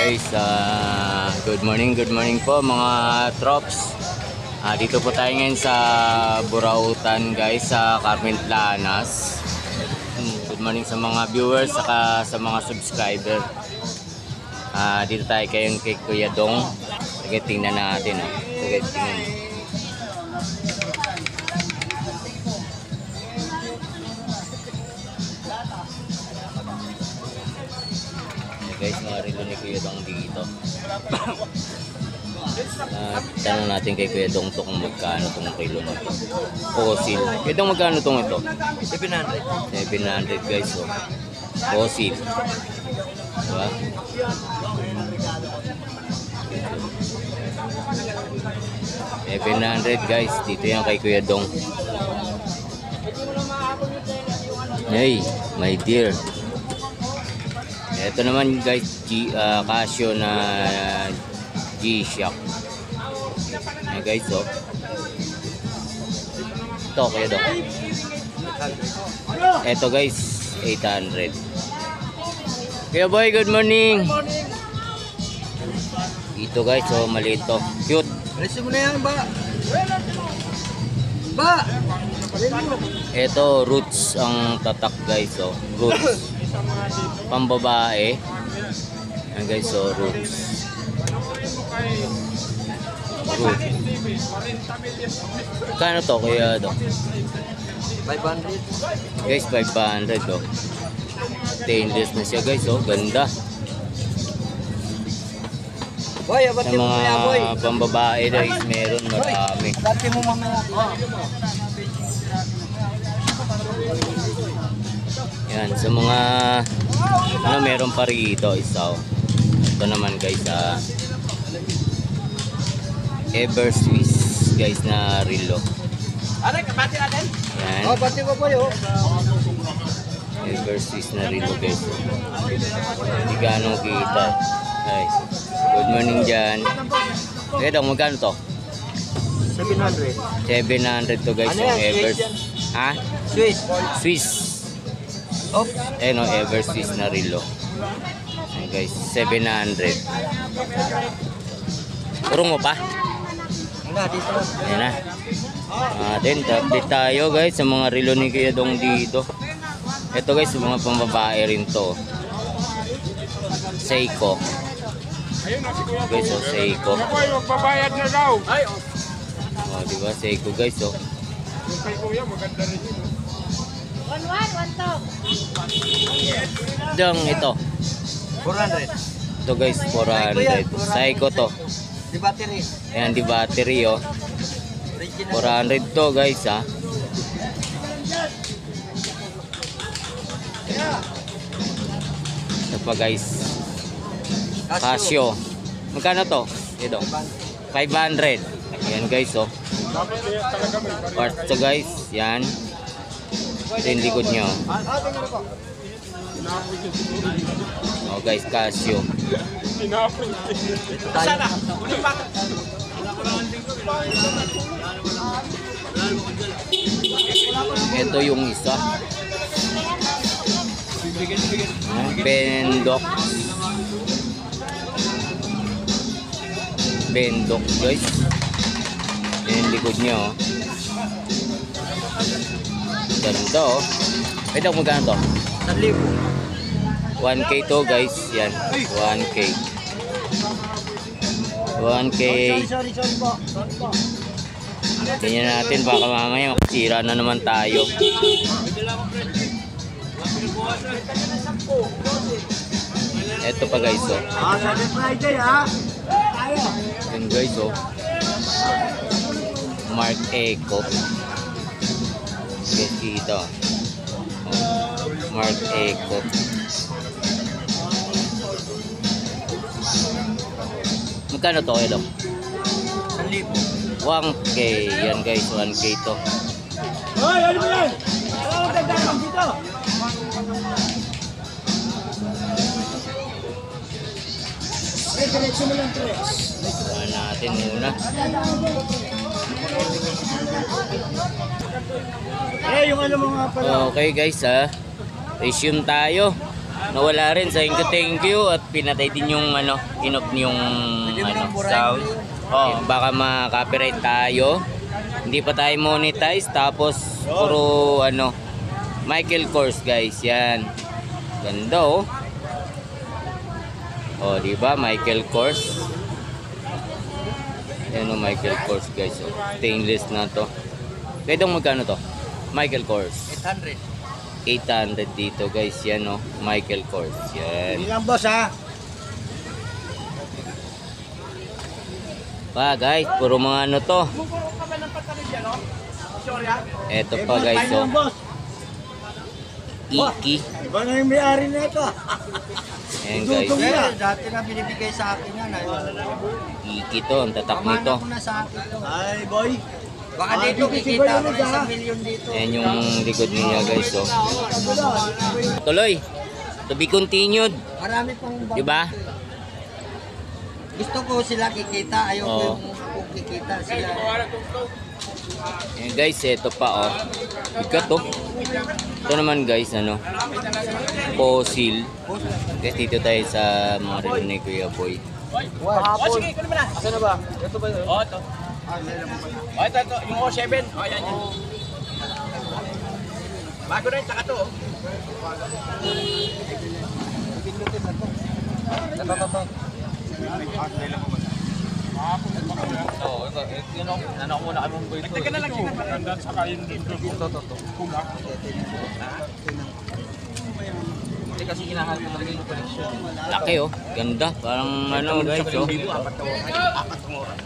guys, good morning po mga trops. Dito po tayo ngayon sa Burautan guys, sa Carmen Planas. Good morning sa mga viewers saka sa mga subscriber. Dito tayo kay Kuya Dong. Sige, tingnan natin. Sige, tingnan. Guys, mga relo ni Kuya Dong dito. Tanong natin kay Kuya Dong to kung magkano itong relo na ito. Fossil. Kuya Dong, magkano itong ito? 700. 700 guys. So. Fossil. Diba? $700 guys. Dito yan kay Kuya Dong. Hey, my dear. Ito naman guys, Casio na G-Shock. Ayan guys, oh. Ito, Kuya Dong. Ito guys, 800. Kuya Boy, good morning. Ito guys, oh, maliit to. Cute. Alisin mo na yan, ba? Ba! Ito, roots ang tatak guys, oh. Roots. Pambabae. Ayan guys, so roots. Roots. Kano to Kuya Dong? 500. Guys, 500 oh. Stainless na siya guys, oh. Ganda. Boy, Sa abati mo kaya, boy. mga pambabae guys, meron marami. Abati mo mamaya. Yan, sa mga meron pa rito isa. Ito naman guys, Ever Swiss guys na relo. Ano, kabati natin? Yan. Oh, bati ko boy, oh. Ever Swiss na relo guys. Hindi ganong kita. Guys, good morning dyan. Kaya Dong, magkano to? 700. 700 to guys, Ano yung yan? Ever. Swiss yan? Ha? Swiss. Swiss. Oh. Ayan o, Ever Swiss na relo. Ayan guys, 700. Urong mo pa? Wala, dito. Ayan na. Update tayo guys sa mga relo ni Kuya Dong dito. Ito guys, mga pambabae rin to. Seiko. Guys, oh, Seiko. Magbabayad na daw. Oh, diba? Seiko guys, oh. Yung kay Kuya, maganda rin yun. 1-1, 1-2. Dong, ito. 400. Ito guys, 400. Seiko to. Di battery. Ayan, di battery, oh. 400 to guys, ha. Ito pa guys, Casio. Magkano to? Ito. 500. Ayan guys, oh. Parts to guys. Yan. Ito yung likod nyo. Oh guys, Casio. Ito yung isa. Bendok. Bendok guys. Yan yung likod nyo, oh. Ganda, oh. Ito, magkano to? 1K to guys. Yan, 1K. 1K. Sorry po. Tingnan natin, baka mamaya makasira na naman tayo. Ito pa guys, oh. Sabi Friday, ha? Yan guys, oh. Mark Eco. Guys, dito. Oh. Mark Eco. Magkano to kayo? 1K. Yan guys, 1K to. Hoy, ano mo yan? Ano ang gagawin dito? Diretso mo lang, Tres. Ito natin muna. Yung ano mo nga pala. Okay guys, resume tayo. nawala rin. So thank you at pinatay din yung ano, in-off yung ano, sound. Oh, baka ma-copyright tayo. Hindi pa tayo monetize, tapos puro ano, Michael Kors guys, yan. Ganda oh. Oh, di ba Michael Kors? Yan oh, Michael Kors guys. Oh. Stainless na to. Kaya itong magkano to? Michael Kors. 800 dito guys, yan oh. Michael Kors, yan. Hindi lang boss ha. Pa guys, puro mga ano to. Eto pa guys oh. Iki. Iba na yung may-ari na ito. Ayan guys. Dati na binibigay sa akin yan. Iki to, ang tatak nito. sa akin to. Ay boy. Baka dito kikita ko ng 1 million dito. Ayan yung likod niya guys oh. Tuloy. To be continued. Marami pang Diba? Gusto ko sila kikita, ayoko Oo. yung ako kikita sila. Ayan guys, eto pa oh. Bigat oh. Ito naman guys, ano, fossil. Guys, dito tayo sa mga relo ni Kuya Boy. Sige, kunin mo na. Asa na ba? Ito ba yun? Oo, ito. Ito. Yung O7. O, yan. Bago na yun, tsaka ito. Ito. Oo, ito. Yun o. Ano ko muna kami mong boy ito. Teka na lang. Maganda sa kain dito. Kulak. Hindi kasi hinahanap ko talaga yung collection. Laki oh. Ganda. Parang ano guys oh. Apat na oras.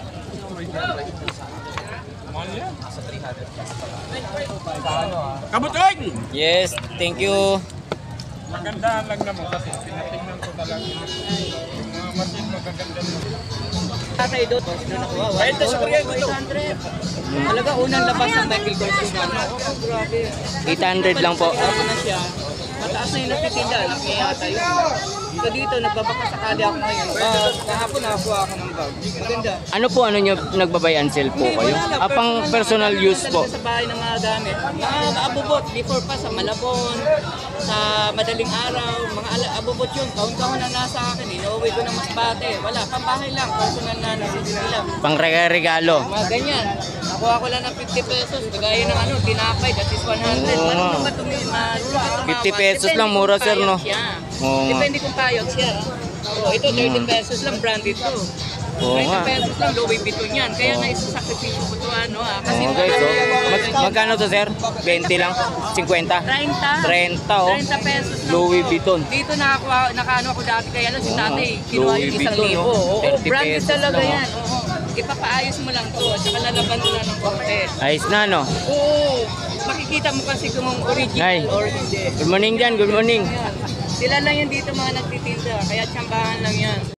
Mahal yan. Sa 300. Kabutoy! Yes, thank you. Magandaan lang naman kasi pinatingnan ko talaga yung mga machine magaganda mo. Tatay doon, doon nakuha. 20 sa Korean dito. 800. Talaga unang labas ng Michael Kors yung ano. Oh, grabe. 800 lang po. Ako na siya. Mataas na yung nagtitinda. Laki yata yun. So dito, nagbabaka sakali ako ngayon. Kahapon nakakuha ako ng bag. Maganda. Ano po ano nyo, nagbabayan sell po kayo? Pang personal use po. Sa bahay ng mga gamit. Mga abubot, before pa sa Malabon, sa madaling araw, mga abubot yun. Taon-taon na nasa akin. Inuwi ko ng Masbate. Wala, pambahay lang. Personal na nabibili lang. Pang regalo. Mga ganyan. Nakuha ko lang ng 50 pesos. Kagaya ng ano, tinapay, that is 100. Marunong ba tumawad? 50 pesos lang, mura sir no? Oo nga. Depende kung payag siya. Oh, ito 30 pesos lang, branded to. Oo 30 nga. pesos lang, Louis Vuitton yan. Kaya naisasakripisyo ko to ano Kasi Okay, so magkano to sir? 20 lang? 50? 30. 30 oh. 30 pesos lang. Louis to. Vuitton. Dito nakaano ako dati kaya lang si Oo tatay. nga. Kinuha Louis yung 1,000. Vuitton, no? Oo, 30 branded pesos talaga lang, yan. Oo. Ipapaayos mo lang to. At saka lalaban mo na ng konti. Ayos na no? Oo. Makikita mo kasi kung original Nay. or hindi. Good morning dyan, good morning. Sila lang yan dito mga nagtitinda. Kaya tsambahan lang yan.